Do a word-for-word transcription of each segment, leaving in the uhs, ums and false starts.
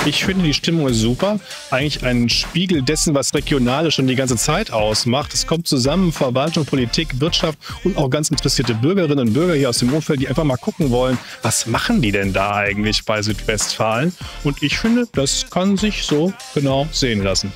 Ich finde, die Stimmung ist super. Eigentlich ein Spiegel dessen, was Regionale schon die ganze Zeit ausmacht. Es kommt zusammen, Verwaltung, Politik, Wirtschaft und auch ganz interessierte Bürgerinnen und Bürger hier aus dem Umfeld, die einfach mal gucken wollen, was machen die denn da eigentlich bei Südwestfalen? Und ich finde, das kann sich so genau sehen lassen.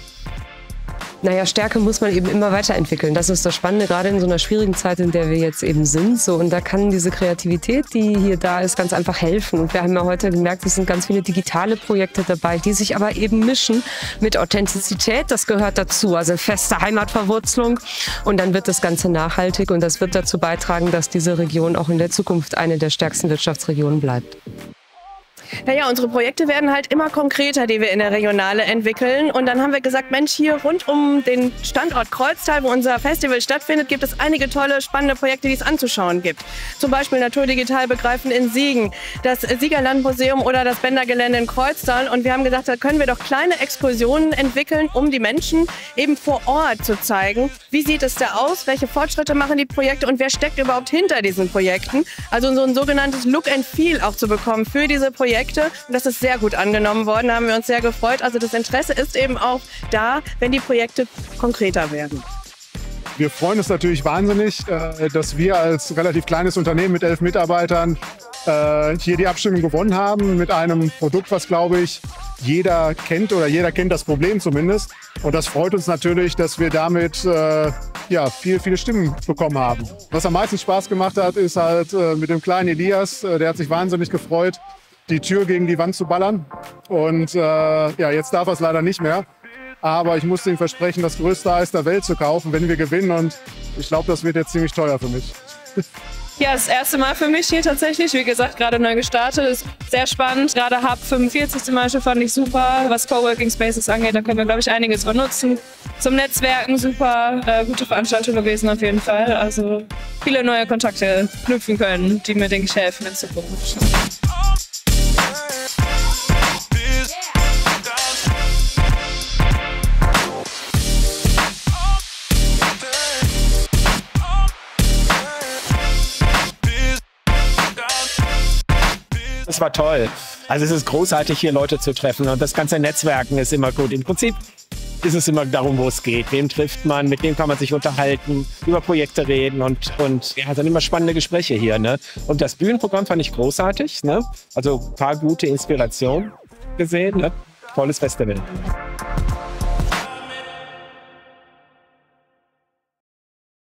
Naja, Stärke muss man eben immer weiterentwickeln. Das ist das Spannende, gerade in so einer schwierigen Zeit, in der wir jetzt eben sind. So, und da kann diese Kreativität, die hier da ist, ganz einfach helfen. Und wir haben ja heute gemerkt, es sind ganz viele digitale Projekte dabei, die sich aber eben mischen mit Authentizität. Das gehört dazu, also feste Heimatverwurzelung. Und dann wird das Ganze nachhaltig und das wird dazu beitragen, dass diese Region auch in der Zukunft eine der stärksten Wirtschaftsregionen bleibt. Naja, unsere Projekte werden halt immer konkreter, die wir in der Regionale entwickeln. Und dann haben wir gesagt, Mensch, hier rund um den Standort Kreuztal, wo unser Festival stattfindet, gibt es einige tolle, spannende Projekte, die es anzuschauen gibt. Zum Beispiel Naturdigital begreifen in Siegen, das Siegerlandmuseum oder das Bändergelände in Kreuztal. Und wir haben gesagt, da können wir doch kleine Exkursionen entwickeln, um die Menschen eben vor Ort zu zeigen, wie sieht es da aus, welche Fortschritte machen die Projekte und wer steckt überhaupt hinter diesen Projekten. Also so ein sogenanntes Look and Feel auch zu bekommen für diese Projekte. Und das ist sehr gut angenommen worden, da haben wir uns sehr gefreut. Also das Interesse ist eben auch da, wenn die Projekte konkreter werden. Wir freuen uns natürlich wahnsinnig, dass wir als relativ kleines Unternehmen mit elf Mitarbeitern hier die Abstimmung gewonnen haben mit einem Produkt, was, glaube ich, jeder kennt oder jeder kennt das Problem zumindest. Und das freut uns natürlich, dass wir damit äh, ja, viel, viele Stimmen bekommen haben. Was am meisten Spaß gemacht hat, ist halt äh, mit dem kleinen Elias, äh, der hat sich wahnsinnig gefreut, die Tür gegen die Wand zu ballern. Und äh, ja, jetzt darf er es leider nicht mehr. Aber ich musste ihm versprechen, das größte Eis der Welt zu kaufen, wenn wir gewinnen. Und ich glaube, das wird jetzt ziemlich teuer für mich. Ja, das erste Mal für mich hier tatsächlich. Wie gesagt, gerade neu gestartet. Ist sehr spannend. Gerade Hub fünfundvierzig zum Beispiel fand ich super. Was Coworking Spaces angeht, da können wir, glaube ich, einiges von nutzen. Zum Netzwerken super. Äh, gute Veranstaltung gewesen auf jeden Fall. Also viele neue Kontakte knüpfen können, die mir, denke ich, helfen in Zukunft. Es war toll. Also es ist großartig, hier Leute zu treffen und das ganze Netzwerken ist immer gut. Im Prinzip ist es immer darum, wo es geht. Wem trifft man, mit wem kann man sich unterhalten, über Projekte reden und, und ja, sind immer spannende Gespräche hier. Ne? Und das Bühnenprogramm fand ich großartig. Ne? Also ein paar gute Inspirationen gesehen. Ne? Tolles Festival.